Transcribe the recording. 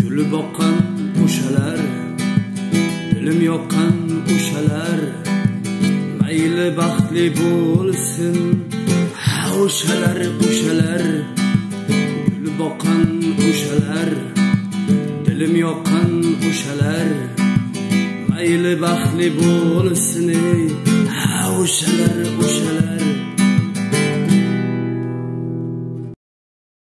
guli boqqan o'shalar, dilim yoqqan o'shalar, mayli baxtli bo'lsin. Ha o'shalar, o'shalar, guli boqqan o'shalar, dilim yoqqan o'shalar, mayli baxtli bo'lsin. Ha o'shalar, o'shalar.